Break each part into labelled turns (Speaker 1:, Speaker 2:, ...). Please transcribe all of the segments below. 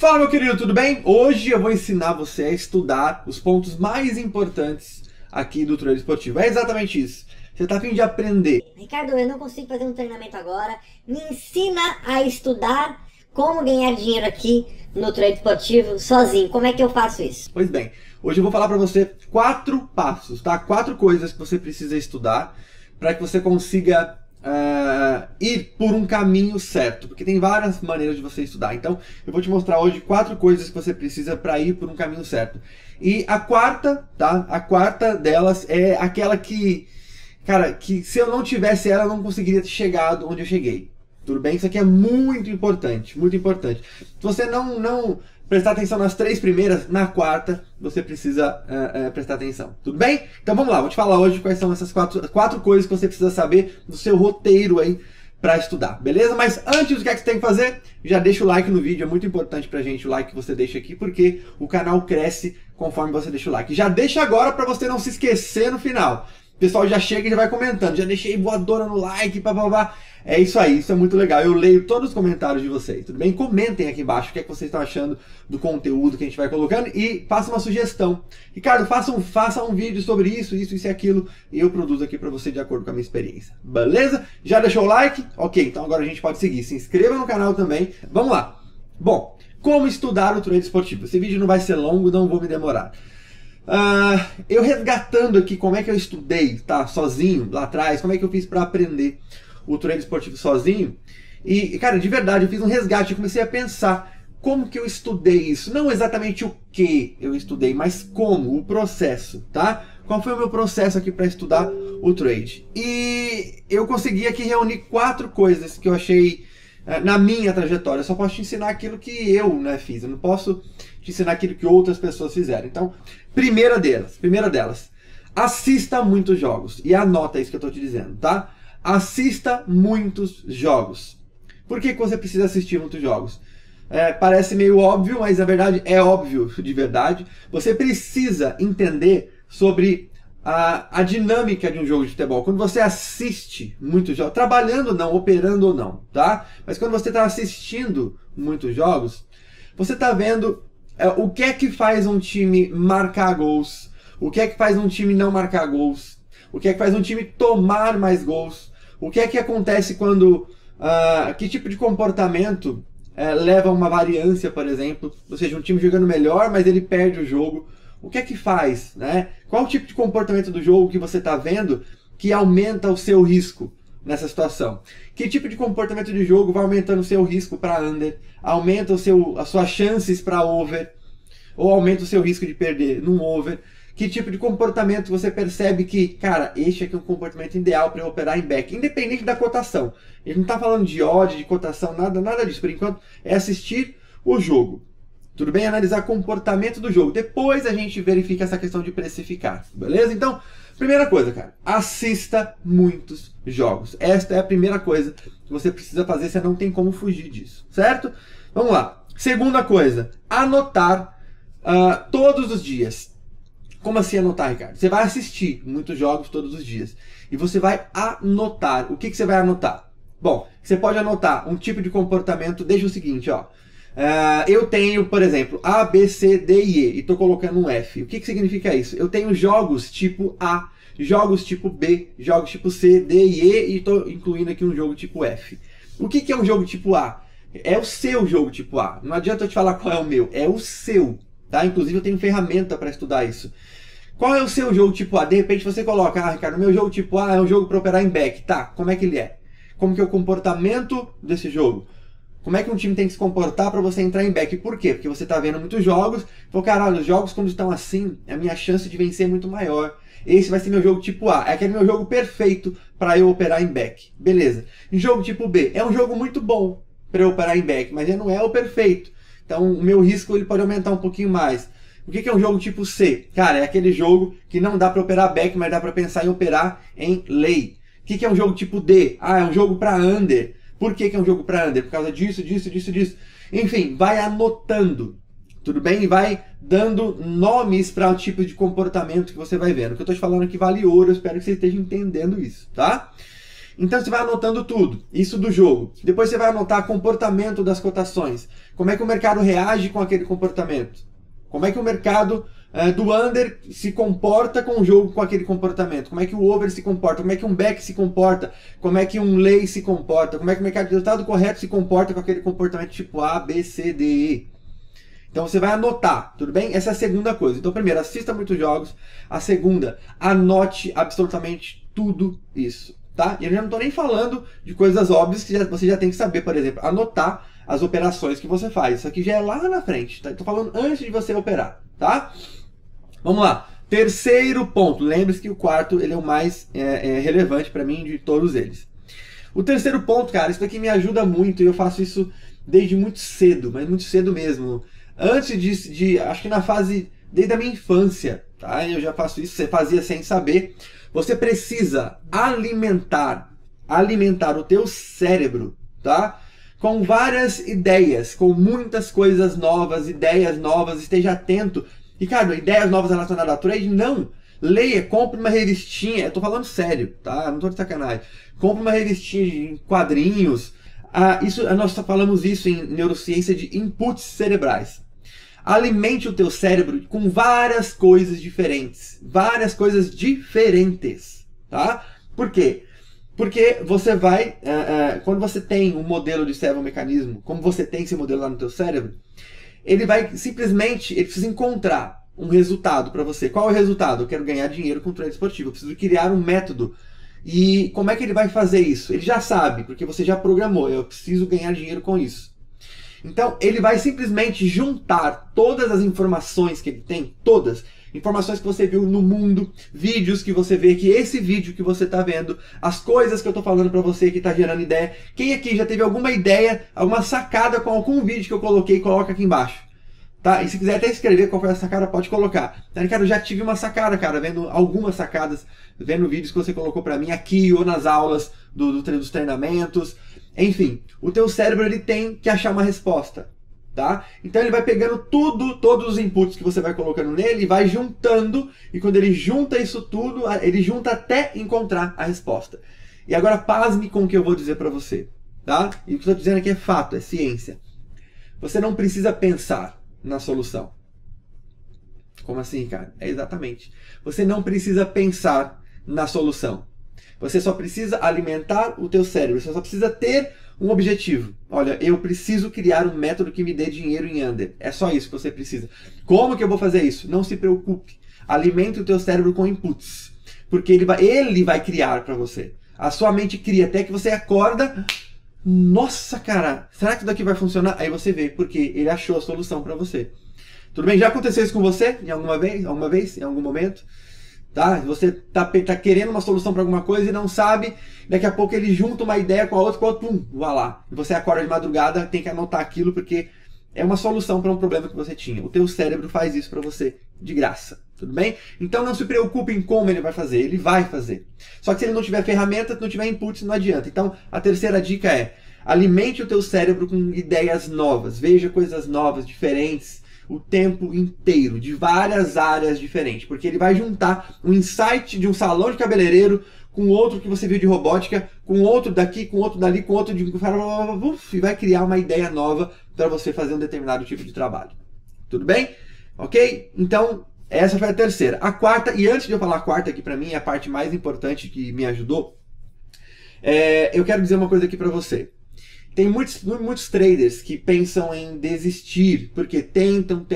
Speaker 1: Fala, meu querido, tudo bem? Hoje eu vou ensinar você a estudar os pontos mais importantes aqui do trade esportivo. É exatamente isso. Você está a fim de aprender.
Speaker 2: Ricardo, eu não consigo fazer um treinamento agora. Me ensina a estudar como ganhar dinheiro aqui no trade esportivo sozinho. Como é que eu faço isso?
Speaker 1: Pois bem, hoje eu vou falar para você 4 passos, tá? 4 coisas que você precisa estudar para que você consiga ir por um caminho certo, porque tem várias maneiras de você estudar. Então, eu vou te mostrar hoje 4 coisas que você precisa para ir por um caminho certo. E a quarta, tá? A quarta delas é aquela que, cara, que se eu não tivesse ela, eu não conseguiria ter chegado onde eu cheguei. Tudo bem? Isso aqui é muito importante, muito importante. Se você não prestar atenção nas 3 primeiras, na quarta você precisa prestar atenção. Tudo bem? Então vamos lá, vou te falar hoje quais são essas 4 coisas que você precisa saber do seu roteiro aí para estudar, beleza? Mas antes, o que é que você tem que fazer? Já deixa o like no vídeo, é muito importante pra gente o like que você deixa aqui, porque o canal cresce conforme você deixa o like. Já deixa agora para você não se esquecer no final. O pessoal já chega e já vai comentando, já deixei voadora no like, papapá. É isso aí, isso é muito legal. Eu leio todos os comentários de vocês, tudo bem? Comentem aqui embaixo o que é que vocês estão achando do conteúdo que a gente vai colocando e façam uma sugestão. Ricardo, faça um vídeo sobre isso e aquilo, e eu produzo aqui para você de acordo com a minha experiência. Beleza? Já deixou o like? Ok, então agora a gente pode seguir. Se inscreva no canal também. Vamos lá. Bom, como estudar o trade esportivo? Esse vídeo não vai ser longo, não vou me demorar. Eu resgatando aqui como é que eu estudei, tá, sozinho, lá atrás, como é que eu fiz para aprender o trade esportivo sozinho. E, cara, de verdade, eu fiz um resgate, eu comecei a pensar como que eu estudei isso. Não exatamente o que eu estudei, mas como, o processo, tá? Qual foi o meu processo aqui para estudar o trade. E eu consegui aqui reunir 4 coisas que eu achei na minha trajetória. Eu só posso te ensinar aquilo que eu fiz, eu não posso te ensinar aquilo que outras pessoas fizeram. Então, primeira delas, assista muitos jogos. E anota isso que eu estou te dizendo, tá? Assista muitos jogos. Por que você precisa assistir muitos jogos? Parece meio óbvio, mas na verdade é óbvio de verdade. Você precisa entender sobre a dinâmica de um jogo de futebol. Quando você assiste muitos jogos, trabalhando ou não, operando ou não, tá? Mas quando você está assistindo muitos jogos, você está vendo o que é que faz um time marcar gols, o que é que faz um time não marcar gols, o que é que faz um time tomar mais gols, o que é que acontece quando... que tipo de comportamento leva a uma variância, por exemplo, ou seja, um time jogando melhor, mas ele perde o jogo. O que é que faz, né? Qual o tipo de comportamento do jogo que você está vendo que aumenta o seu risco nessa situação? Que tipo de comportamento de jogo vai aumentando o seu risco para under, aumenta as suas chances para over, ou aumenta o seu risco de perder num over? Que tipo de comportamento você percebe que, cara, este aqui é um comportamento ideal para eu operar em back, independente da cotação. A gente não está falando de odd, de cotação, nada disso. Por enquanto, é assistir o jogo. Tudo bem? Analisar comportamento do jogo. Depois a gente verifica essa questão de precificar. Beleza? Então, primeira coisa, cara. Assista muitos jogos. Esta é a primeira coisa que você precisa fazer. Você não tem como fugir disso. Certo? Vamos lá. Segunda coisa. Anotar todos os dias. Como assim anotar, Ricardo? Você vai assistir muitos jogos todos os dias. E você vai anotar. O que você vai anotar? Bom, você pode anotar um tipo de comportamento. Deixa o seguinte, ó. Eu tenho, por exemplo, A, B, C, D e E, e estou colocando um F. O que significa isso? Eu tenho jogos tipo A, jogos tipo B, jogos tipo C, D e E, e estou incluindo aqui um jogo tipo F. O que é um jogo tipo A? É o seu jogo tipo A. Não adianta eu te falar qual é o meu, é o seu. Tá? Inclusive eu tenho ferramenta para estudar isso. Qual é o seu jogo tipo A? De repente você coloca, Ricardo, meu jogo tipo A é um jogo para operar em back. Tá, como é que ele é? Como que é o comportamento desse jogo? Como é que um time tem que se comportar para você entrar em back? Por quê? Porque você está vendo muitos jogos. Então, cara, olha, os jogos quando estão assim, a minha chance de vencer é muito maior. Esse vai ser meu jogo tipo A. É aquele meu jogo perfeito para eu operar em back. Beleza. Em jogo tipo B, é um jogo muito bom para eu operar em back, mas ele não é o perfeito. Então, o meu risco ele pode aumentar um pouquinho mais. O que é um jogo tipo C? Cara, é aquele jogo que não dá para operar back, mas dá para pensar em operar em lay. O que é um jogo tipo D? É um jogo para under. Por que é um jogo para under? Por causa disso. Enfim, vai anotando, tudo bem? E vai dando nomes para o tipo de comportamento que você vai vendo. O que eu estou te falando aqui vale ouro, eu espero que você esteja entendendo isso, tá? Então você vai anotando tudo, isso do jogo. Depois você vai anotar comportamento das cotações. Como é que o mercado reage com aquele comportamento? Como é que o mercado do under se comporta com o jogo com aquele comportamento? Como é que o over se comporta? Como é que um back se comporta? Como é que um lay se comporta? Como é que o mercado de resultado correto se comporta com aquele comportamento tipo A, B, C, D, E? Então você vai anotar, tudo bem? Essa é a segunda coisa. Então primeiro, assista muitos jogos. A segunda, anote absolutamente tudo isso. Tá? E eu já não estou nem falando de coisas óbvias que você já tem que saber, por exemplo, anotar as operações que você faz. Isso aqui já é lá na frente, tá? Estou falando antes de você operar, tá? Vamos lá. Terceiro ponto. Lembre-se que o quarto ele é o mais relevante para mim de todos eles. O terceiro ponto, cara, isso aqui me ajuda muito e eu faço isso desde muito cedo, mas muito cedo mesmo. Antes acho que na fase, desde a minha infância, tá? Eu já faço isso, você fazia sem saber. Você precisa alimentar o teu cérebro, tá? Com várias ideias, com muitas coisas novas, ideias novas, esteja atento. Ricardo, ideias novas relacionadas a trade? Não. Leia, compre uma revistinha, eu tô falando sério, tá? Não tô de sacanagem. Compre uma revistinha de quadrinhos. Nós falamos isso em neurociência de inputs cerebrais. Alimente o teu cérebro com várias coisas diferentes. Várias coisas diferentes. Tá? Por quê? Porque você vai... quando você tem um modelo de servomecanismo, como você tem esse modelo lá no teu cérebro, ele vai simplesmente... Ele precisa encontrar um resultado para você. Qual é o resultado? Eu quero ganhar dinheiro com trade esportivo. Eu preciso criar um método. E como é que ele vai fazer isso? Ele já sabe, porque você já programou. Eu preciso ganhar dinheiro com isso. Então, ele vai simplesmente juntar todas as informações que ele tem, todas, informações que você viu no mundo, vídeos que você vê, que esse vídeo que você está vendo, as coisas que eu estou falando para você que está gerando ideia. Quem aqui já teve alguma ideia, alguma sacada com algum vídeo que eu coloquei, coloca aqui embaixo. Tá? E se quiser até escrever qual foi a sacada, pode colocar. Tá, Ricardo, eu já tive uma sacada, cara, vendo algumas sacadas, vendo vídeos que você colocou para mim aqui ou nas aulas dos treinamentos. Enfim, o teu cérebro ele tem que achar uma resposta, tá? Então ele vai pegando todos os inputs que você vai colocando nele e vai juntando, e quando ele junta isso tudo, ele junta até encontrar a resposta. E agora pasme com o que eu vou dizer para você, tá? E o que eu estou dizendo aqui é fato, é ciência. Você não precisa pensar na solução. Como assim, cara? É exatamente. Você não precisa pensar na solução. Você só precisa alimentar o teu cérebro. Você só precisa ter um objetivo. Olha, eu preciso criar um método que me dê dinheiro em under. É só isso que você precisa. Como que eu vou fazer isso? Não se preocupe. Alimente o teu cérebro com inputs. Porque ele vai criar para você. A sua mente cria até que você acorda. Nossa, cara, será que isso daqui vai funcionar? Aí você vê, porque ele achou a solução para você. Tudo bem? Já aconteceu isso com você? Em alguma vez? Em algum momento? Tá? Você tá querendo uma solução para alguma coisa e não sabe, daqui a pouco ele junta uma ideia com a outra, pum, vai lá. E você acorda de madrugada, tem que anotar aquilo porque é uma solução para um problema que você tinha. O teu cérebro faz isso para você de graça, tudo bem? Então não se preocupe em como ele vai fazer, ele vai fazer. Só que se ele não tiver ferramenta, não tiver inputs, não adianta. Então a terceira dica é, alimente o teu cérebro com ideias novas, veja coisas novas, diferentes, o tempo inteiro, de várias áreas diferentes, porque ele vai juntar um insight de um salão de cabeleireiro com outro que você viu de robótica, com outro daqui, com outro dali, com outro de... e vai criar uma ideia nova para você fazer um determinado tipo de trabalho. Tudo bem? Ok? Então, essa foi a terceira. A quarta, e antes de eu falar a quarta, que para mim é a parte mais importante que me ajudou, eu quero dizer uma coisa aqui para você. Tem muitos traders que pensam em desistir, porque tentam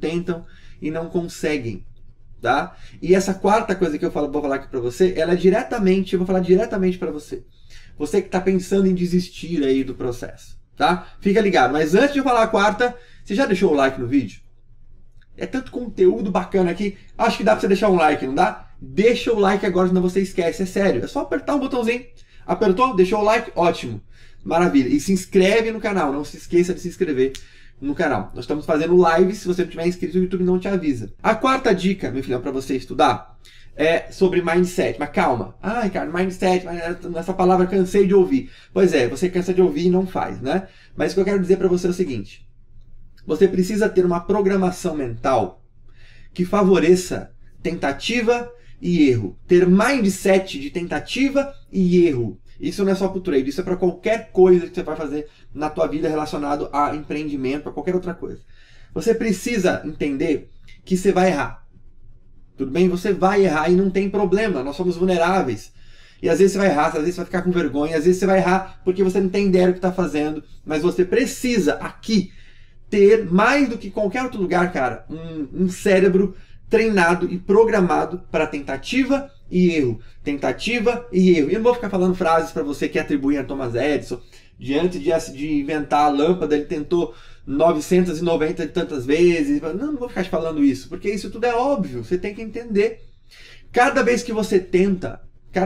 Speaker 1: e não conseguem, tá? E essa quarta coisa que eu vou falar aqui para você, ela é eu vou falar diretamente para você. Você que está pensando em desistir aí do processo, tá? Fica ligado, mas antes de eu falar a quarta, você já deixou o like no vídeo? É tanto conteúdo bacana aqui, acho que dá para você deixar um like, não dá? Deixa o like agora, senão você esquece, é sério. É só apertar um botãozinho, apertou, deixou o like, ótimo. Maravilha. E se inscreve no canal. Não se esqueça de se inscrever no canal. Nós estamos fazendo lives. Se você não tiver inscrito, o YouTube não te avisa. A quarta dica, meu filhão, para você estudar é sobre mindset. Mas calma. Ai, cara, mindset, essa palavra cansei de ouvir. Pois é, você cansa de ouvir e não faz, né? Mas o que eu quero dizer para você é o seguinte. Você precisa ter uma programação mental que favoreça tentativa e erro. Ter mindset de tentativa e erro. Isso não é só para o trade, isso é para qualquer coisa que você vai fazer na tua vida relacionado a empreendimento, a qualquer outra coisa. Você precisa entender que você vai errar. Tudo bem? Você vai errar e não tem problema, nós somos vulneráveis. E às vezes você vai errar, às vezes você vai ficar com vergonha, às vezes você vai errar porque você não tem ideia do que está fazendo, mas você precisa aqui ter, mais do que qualquer outro lugar, cara, um cérebro treinado e programado para tentativa e erro. Tentativa e erro. E eu não vou ficar falando frases para você que atribuem a Thomas Edison. Diante de inventar a lâmpada, ele tentou 990 de tantas vezes. Não vou ficar te falando isso, porque isso tudo é óbvio. Você tem que entender. Cada vez que você tenta,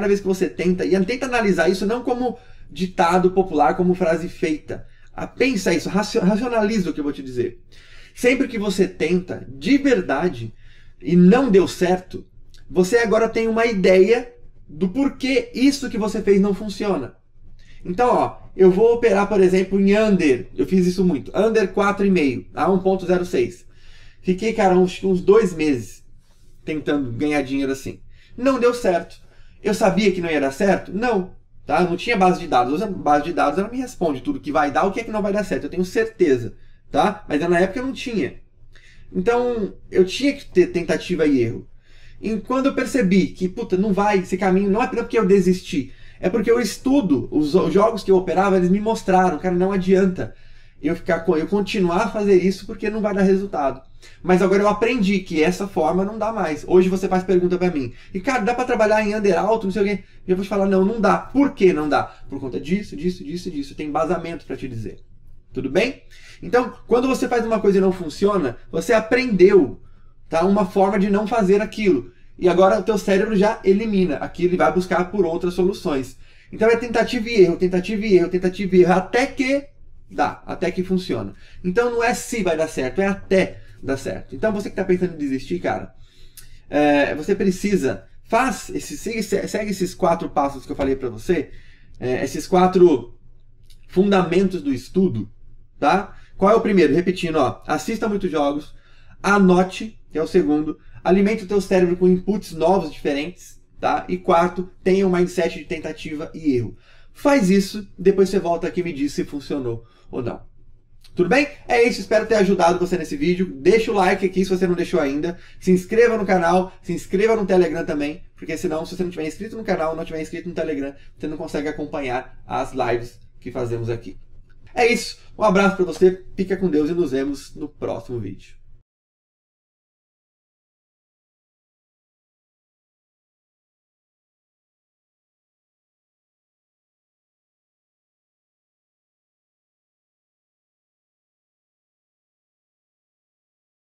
Speaker 1: e tenta analisar isso não como ditado popular, como frase feita. Pensa isso, racionaliza o que eu vou te dizer. Sempre que você tenta, de verdade, e não deu certo, você agora tem uma ideia do porquê isso que você fez não funciona. Então, ó, eu vou operar, por exemplo, em under. Eu fiz isso muito. Under 4,5 a 1,06. Fiquei, cara, uns 2 meses tentando ganhar dinheiro assim. Não deu certo. Eu sabia que não ia dar certo? Não. Tá? Não tinha base de dados. A base de dados ela me responde tudo que vai dar, o que é que não vai dar certo. Eu tenho certeza. Tá? Mas na época eu não tinha. Então, eu tinha que ter tentativa e erro. E quando eu percebi que, puta, não vai esse caminho, não é porque eu desisti. É porque eu estudo, os jogos que eu operava, eles me mostraram, cara, não adianta eu continuar a fazer isso porque não vai dar resultado. Mas agora eu aprendi que essa forma não dá mais. Hoje você faz pergunta pra mim, e cara, dá pra trabalhar em under alto, não sei o quê? E eu vou te falar, não dá. Por que não dá? Por conta disso. Tem embasamento pra te dizer. Tudo bem? Então, quando você faz uma coisa e não funciona, você aprendeu, tá, uma forma de não fazer aquilo. E agora o teu cérebro já elimina aquilo e vai buscar por outras soluções. Então é tentativa e erro, até que dá, até que funciona. Então não é se vai dar certo, é até dar certo. Então você que está pensando em desistir, cara, você precisa, segue esses 4 passos que eu falei para você, esses 4 fundamentos do estudo, tá? Qual é o primeiro? Repetindo, ó, assista muitos jogos, anote, que é o segundo, alimente o teu cérebro com inputs novos, diferentes, tá? E 4, tenha um mindset de tentativa e erro. Faz isso, depois você volta aqui e me diz se funcionou ou não. Tudo bem? É isso, espero ter ajudado você nesse vídeo. Deixa o like aqui se você não deixou ainda. Se inscreva no canal, se inscreva no Telegram também, porque senão, se você não tiver inscrito no canal, não tiver inscrito no Telegram, você não consegue acompanhar as lives que fazemos aqui. É isso, um abraço para você, fica com Deus e nos vemos no próximo vídeo.